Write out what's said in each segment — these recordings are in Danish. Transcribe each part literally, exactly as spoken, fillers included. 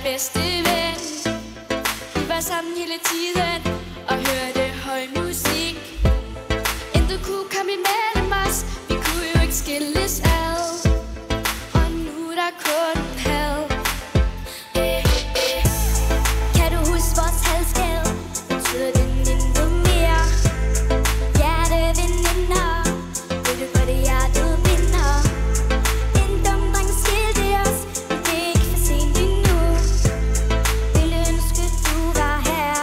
allerbedste ven. Vi var sammen hele tiden og hørte høj musik. Intet kunne komme imellem os, vi kunne jo ikke skilles ad. Og nu er der kun had. eh, eh. Kan du huske vores halskæde? Betyder det mindre mere? Hjerteveninder, ved du hvor det hjertet vinder? En dum dreng skilte os, men det er ikke for sent endnu. Ville ønske du var her.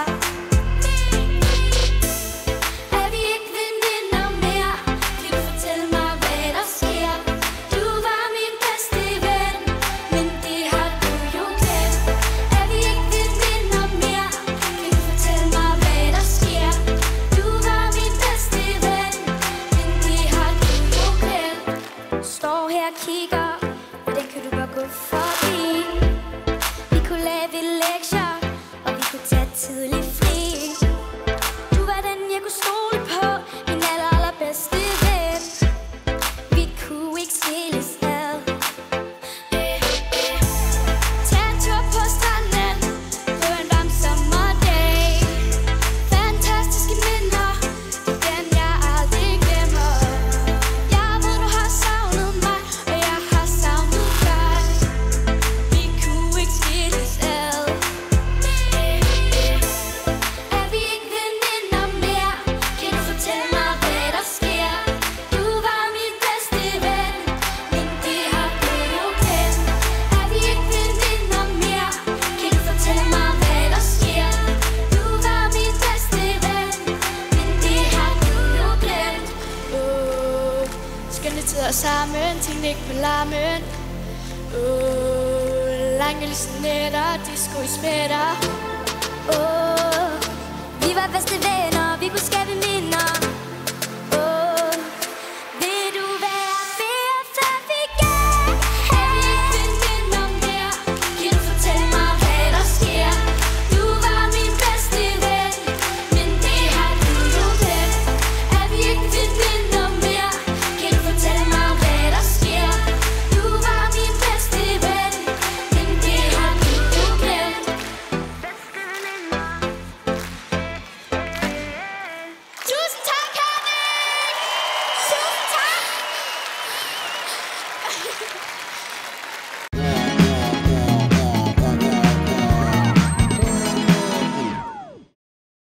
Er vi ikke veninder mere? Kan du fortælle mig hvad der sker? Du var min bedste ven, men det har du jo glemt. Er vi ikke veninder mere? Kan du fortælle mig hvad der sker? Du var min bedste ven, men det har du jo glemt. Står her og kigger, hvordan kan du bare gå forbi? Vi kunne lave lektier, og vi kunne tage tidlig fri. Du var den jeg kunne stole på, min aller allerbedste ven. Vi kunne ikke skilles ad. eh, eh. Tag en tur på stranden på en varm sommerdag. Fantastiske minder, dem jeg aldrig glemmer. Jeg ved du har savnet mig, og jeg har savnet dig. Vi kunne ikke skilles ad. eh, eh. Er vi ikke veninder mere? Kan du fortælle mig hvad der sker? Du var min bedste ven, men det har du jo glemt. Er vi ikke veninder mere? Kan du fortælle mig hvad der sker? Du var min bedste ven, men det har du jo glemt. Åh, skønne tider sammen, tingene ikke på larmen. Åh, lange lyse nætter, disco i spætter. Åh, vi var bedste venner, vi kunne skabe mere.